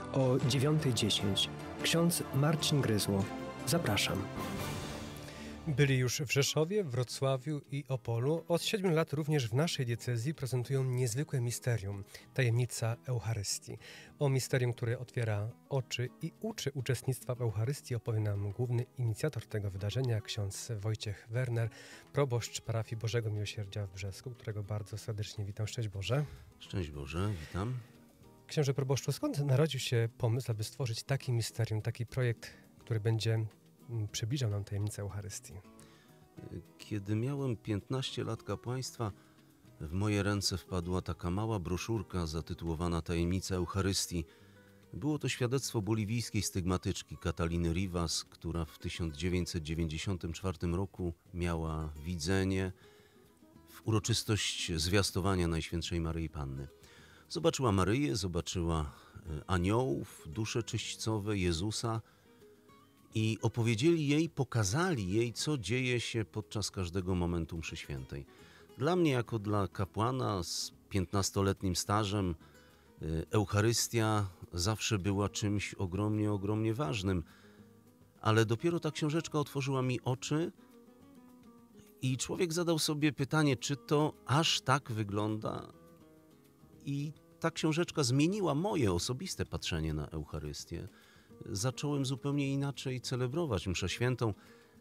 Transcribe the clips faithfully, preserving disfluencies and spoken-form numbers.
o dziewiąta dziesięć. Ksiądz Marcin Gryzło. Zapraszam. Byli już w Rzeszowie, Wrocławiu i Opolu. Od siedmiu lat również w naszej diecezji prezentują niezwykłe misterium, tajemnica Eucharystii. O misterium, które otwiera oczy i uczy uczestnictwa w Eucharystii, opowie nam główny inicjator tego wydarzenia, ksiądz Wojciech Werner, proboszcz parafii Bożego Miłosierdzia w Brzesku, którego bardzo serdecznie witam. Szczęść Boże. Szczęść Boże, witam. Książę proboszczu, skąd narodził się pomysł, aby stworzyć taki misterium, taki projekt, który będzie przybliżał nam tajemnicę Eucharystii? Kiedy miałem piętnaście lat kapłaństwa, w moje ręce wpadła taka mała broszurka zatytułowana Tajemnica Eucharystii. Było to świadectwo boliwijskiej stygmatyczki Cataliny Rivas, która w tysiąc dziewięćset dziewięćdziesiątym czwartym roku miała widzenie w uroczystość zwiastowania Najświętszej Maryi Panny. Zobaczyła Maryję, zobaczyła aniołów, dusze czyśćcowe Jezusa i opowiedzieli jej, pokazali jej, co dzieje się podczas każdego momentu mszy świętej. Dla mnie, jako dla kapłana z piętnastoletnim stażem, Eucharystia zawsze była czymś ogromnie, ogromnie ważnym. Ale dopiero ta książeczka otworzyła mi oczy i człowiek zadał sobie pytanie, czy to aż tak wygląda? I ta książeczka zmieniła moje osobiste patrzenie na Eucharystię. Zacząłem zupełnie inaczej celebrować mszę świętą,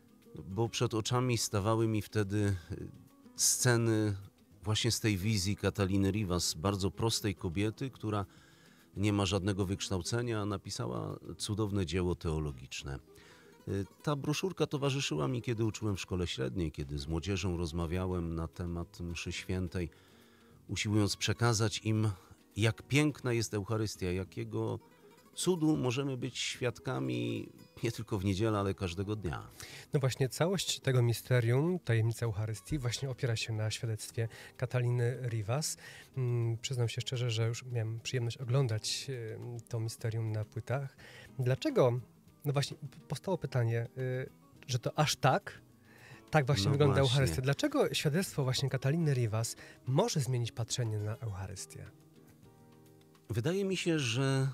bo przed oczami stawały mi wtedy sceny właśnie z tej wizji Cataliny Rivas, bardzo prostej kobiety, która nie ma żadnego wykształcenia, napisała cudowne dzieło teologiczne. Ta broszurka towarzyszyła mi, kiedy uczyłem w szkole średniej, kiedy z młodzieżą rozmawiałem na temat mszy świętej, usiłując przekazać im, jak piękna jest Eucharystia, jakiego cudu możemy być świadkami nie tylko w niedzielę, ale każdego dnia. No właśnie, całość tego misterium, tajemnica Eucharystii, właśnie opiera się na świadectwie Cataliny Rivas. Hmm, przyznam się szczerze, że już miałem przyjemność oglądać y, to misterium na płytach. Dlaczego, no właśnie, powstało pytanie, y, że to aż tak, tak właśnie no wygląda właśnie. Eucharystia. Dlaczego świadectwo właśnie Cataliny Rivas może zmienić patrzenie na Eucharystię? Wydaje mi się, że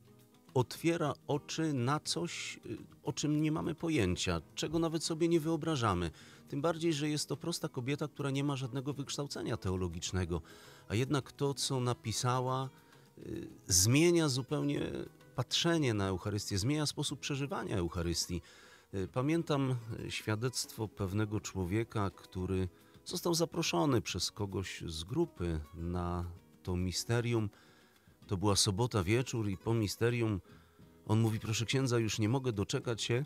otwiera oczy na coś, o czym nie mamy pojęcia, czego nawet sobie nie wyobrażamy. Tym bardziej, że jest to prosta kobieta, która nie ma żadnego wykształcenia teologicznego, a jednak to, co napisała, y, zmienia zupełnie patrzenie na Eucharystię, zmienia sposób przeżywania Eucharystii. Y, pamiętam świadectwo pewnego człowieka, który został zaproszony przez kogoś z grupy na to misterium. To była sobota wieczór i po misterium on mówi: proszę księdza, już nie mogę doczekać się,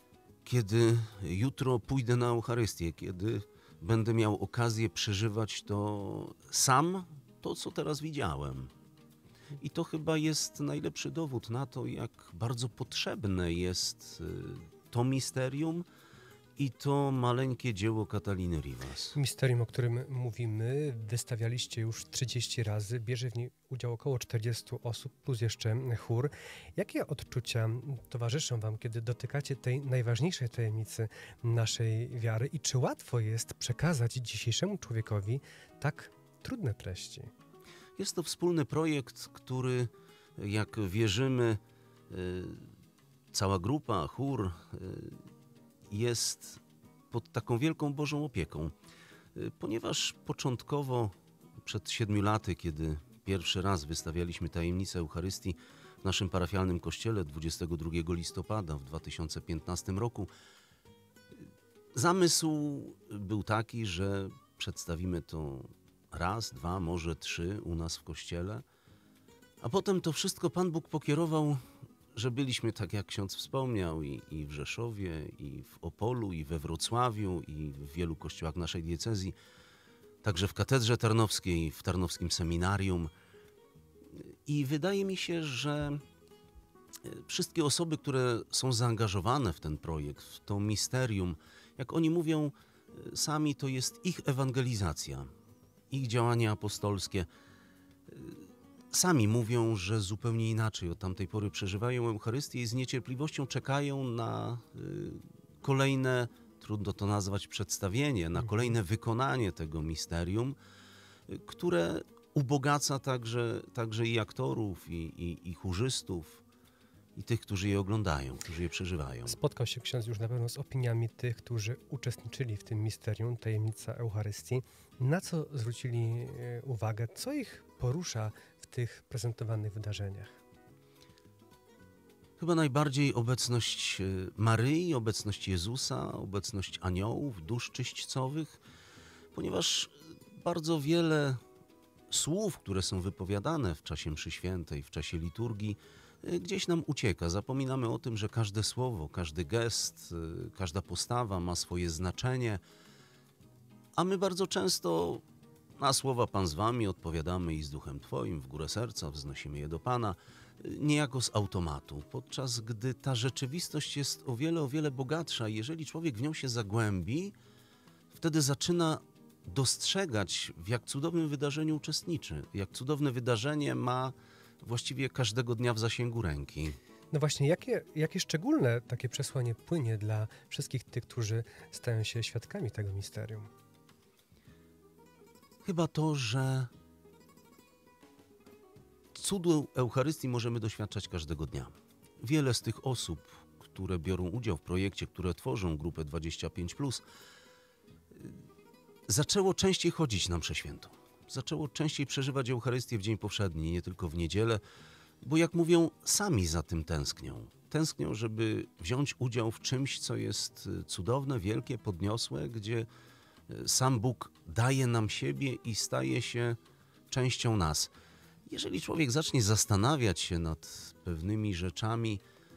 kiedy jutro pójdę na Eucharystię, kiedy będę miał okazję przeżywać to sam, to co teraz widziałem. I to chyba jest najlepszy dowód na to, jak bardzo potrzebne jest to misterium i to maleńkie dzieło Cataliny Rivas. Misterium, o którym mówimy, wystawialiście już trzydzieści razy. Bierze w niej udział około czterdziestu osób, plus jeszcze chór. Jakie odczucia towarzyszą wam, kiedy dotykacie tej najważniejszej tajemnicy naszej wiary? I czy łatwo jest przekazać dzisiejszemu człowiekowi tak trudne treści? Jest to wspólny projekt, który, jak wierzymy, cała grupa, chór, jest pod taką wielką Bożą opieką. Ponieważ początkowo, przed siedmiu laty, kiedy pierwszy raz wystawialiśmy tajemnicę Eucharystii w naszym parafialnym kościele dwudziestego drugiego listopada w dwa tysiące piętnastym roku, zamysł był taki, że przedstawimy to raz, dwa, może trzy u nas w kościele, a potem to wszystko Pan Bóg pokierował, że byliśmy, tak jak ksiądz wspomniał, i, i w Rzeszowie, i w Opolu, i we Wrocławiu, i w wielu kościołach naszej diecezji, także w Katedrze Tarnowskiej, w Tarnowskim Seminarium. I wydaje mi się, że wszystkie osoby, które są zaangażowane w ten projekt, w to misterium, jak oni mówią sami, to jest ich ewangelizacja, ich działanie apostolskie. Sami mówią, że zupełnie inaczej od tamtej pory przeżywają Eucharystię i z niecierpliwością czekają na kolejne, trudno to nazwać przedstawienie, na kolejne wykonanie tego misterium, które ubogaca także, także i aktorów, i, i, i chórzystów, i tych, którzy je oglądają, którzy je przeżywają. Spotkał się ksiądz już na pewno z opiniami tych, którzy uczestniczyli w tym misterium, tajemnica Eucharystii. Na co zwrócili e, uwagę? Co ich porusza w tych prezentowanych wydarzeniach? Chyba najbardziej obecność e, Maryi, obecność Jezusa, obecność aniołów, dusz czyśćcowych, ponieważ bardzo wiele słów, które są wypowiadane w czasie mszy świętej, w czasie liturgii, e, gdzieś nam ucieka. Zapominamy o tym, że każde słowo, każdy gest, e, każda postawa ma swoje znaczenie, a my bardzo często na słowa Pan z wami odpowiadamy i z duchem Twoim w górę serca, wznosimy je do Pana, niejako z automatu, podczas gdy ta rzeczywistość jest o wiele, o wiele bogatsza i jeżeli człowiek w nią się zagłębi, wtedy zaczyna dostrzegać, w jak cudownym wydarzeniu uczestniczy, jak cudowne wydarzenie ma właściwie każdego dnia w zasięgu ręki. No właśnie, jakie, jakie szczególne takie przesłanie płynie dla wszystkich tych, którzy stają się świadkami tego misterium? Chyba to, że cudu Eucharystii możemy doświadczać każdego dnia. Wiele z tych osób, które biorą udział w projekcie, które tworzą grupę dwadzieścia pięć plus, zaczęło częściej chodzić na mszę świętą. Zaczęło częściej przeżywać Eucharystię w dzień powszedni, nie tylko w niedzielę, bo jak mówią, sami za tym tęsknią. Tęsknią, żeby wziąć udział w czymś, co jest cudowne, wielkie, podniosłe, gdzie sam Bóg daje nam siebie i staje się częścią nas. Jeżeli człowiek zacznie zastanawiać się nad pewnymi rzeczami,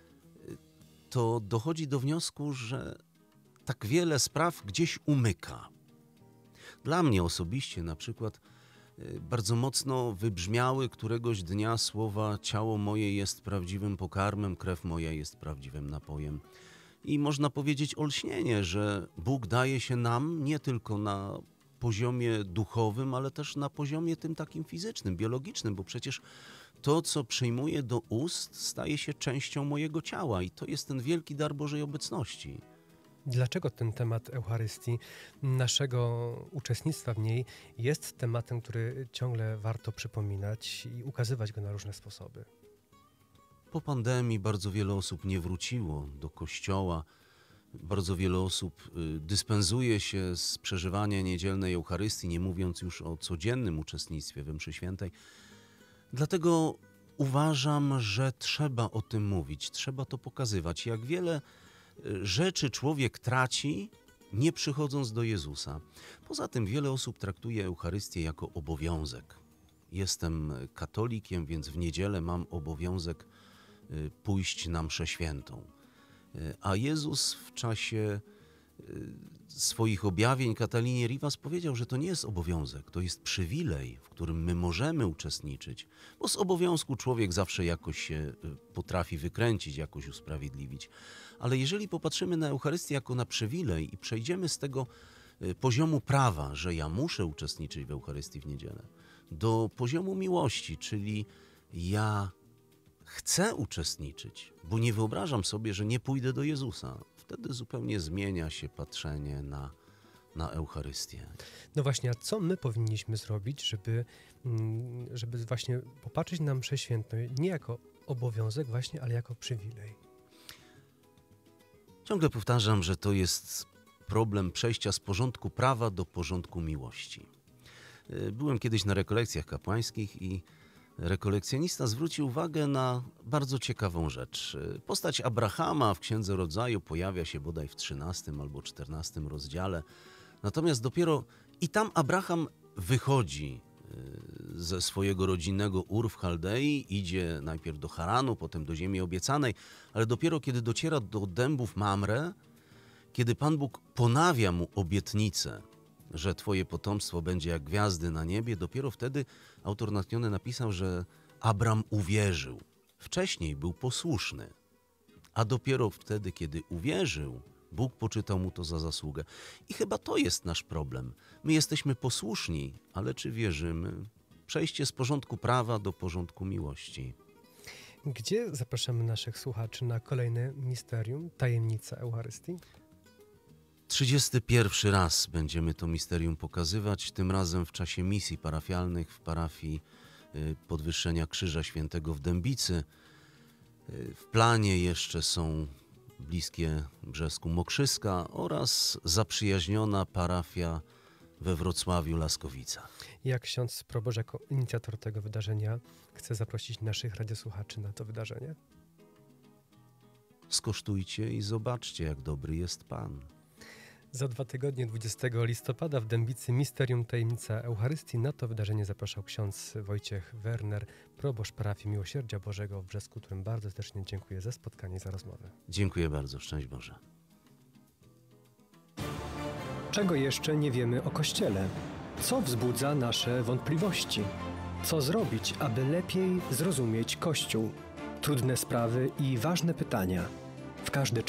to dochodzi do wniosku, że tak wiele spraw gdzieś umyka. Dla mnie osobiście na przykład bardzo mocno wybrzmiały któregoś dnia słowa: ciało moje jest prawdziwym pokarmem, krew moja jest prawdziwym napojem. I można powiedzieć olśnienie, że Bóg daje się nam nie tylko na poziomie duchowym, ale też na poziomie tym takim fizycznym, biologicznym, bo przecież to, co przyjmuję do ust, staje się częścią mojego ciała i to jest ten wielki dar Bożej obecności. Dlaczego ten temat Eucharystii, naszego uczestnictwa w niej, jest tematem, który ciągle warto przypominać i ukazywać go na różne sposoby? Po pandemii bardzo wiele osób nie wróciło do kościoła. Bardzo wiele osób dyspensuje się z przeżywania niedzielnej Eucharystii, nie mówiąc już o codziennym uczestnictwie we mszy świętej. Dlatego uważam, że trzeba o tym mówić, trzeba to pokazywać. Jak wiele rzeczy człowiek traci, nie przychodząc do Jezusa. Poza tym wiele osób traktuje Eucharystię jako obowiązek. Jestem katolikiem, więc w niedzielę mam obowiązek pójść na mszę świętą. A Jezus w czasie swoich objawień Katalinie Rivas powiedział, że to nie jest obowiązek, to jest przywilej, w którym my możemy uczestniczyć, bo z obowiązku człowiek zawsze jakoś się potrafi wykręcić, jakoś usprawiedliwić. Ale jeżeli popatrzymy na Eucharystię jako na przywilej i przejdziemy z tego poziomu prawa, że ja muszę uczestniczyć w Eucharystii w niedzielę, do poziomu miłości, czyli ja chcę uczestniczyć, bo nie wyobrażam sobie, że nie pójdę do Jezusa. Wtedy zupełnie zmienia się patrzenie na, na Eucharystię. No właśnie, a co my powinniśmy zrobić, żeby, żeby właśnie popatrzeć na mszę świętą nie jako obowiązek właśnie, ale jako przywilej? Ciągle powtarzam, że to jest problem przejścia z porządku prawa do porządku miłości. Byłem kiedyś na rekolekcjach kapłańskich i rekolekcjonista zwrócił uwagę na bardzo ciekawą rzecz. Postać Abrahama w Księdze Rodzaju pojawia się bodaj w trzynastym albo czternastym rozdziale. Natomiast dopiero i tam Abraham wychodzi ze swojego rodzinnego Ur w Chaldei, idzie najpierw do Haranu, potem do ziemi obiecanej, ale dopiero kiedy dociera do dębów Mamre, kiedy Pan Bóg ponawia mu obietnicę, że twoje potomstwo będzie jak gwiazdy na niebie, dopiero wtedy autor natchniony napisał, że Abram uwierzył. Wcześniej był posłuszny, a dopiero wtedy, kiedy uwierzył, Bóg poczytał mu to za zasługę. I chyba to jest nasz problem. My jesteśmy posłuszni, ale czy wierzymy? Przejście z porządku prawa do porządku miłości. Gdzie zapraszamy naszych słuchaczy na kolejne misterium, tajemnica Eucharystii? trzydziesty pierwszy raz będziemy to misterium pokazywać, tym razem w czasie misji parafialnych w parafii Podwyższenia Krzyża Świętego w Dębicy. W planie jeszcze są bliskie Brzesku Mokrzyska oraz zaprzyjaźniona parafia we Wrocławiu Laskowica. Jak ksiądz proboszcz jako inicjator tego wydarzenia chce zaprosić naszych radiosłuchaczy na to wydarzenie? Skosztujcie i zobaczcie, jak dobry jest Pan. Za dwa tygodnie, dwudziestego listopada w Dębicy Misterium Tajemnica Eucharystii. Na to wydarzenie zapraszał ksiądz Wojciech Werner, proboszcz parafii Miłosierdzia Bożego w Brzesku, którym bardzo serdecznie dziękuję za spotkanie i za rozmowę. Dziękuję bardzo. Szczęść Boże. Czego jeszcze nie wiemy o Kościele? Co wzbudza nasze wątpliwości? Co zrobić, aby lepiej zrozumieć Kościół? Trudne sprawy i ważne pytania. W każdy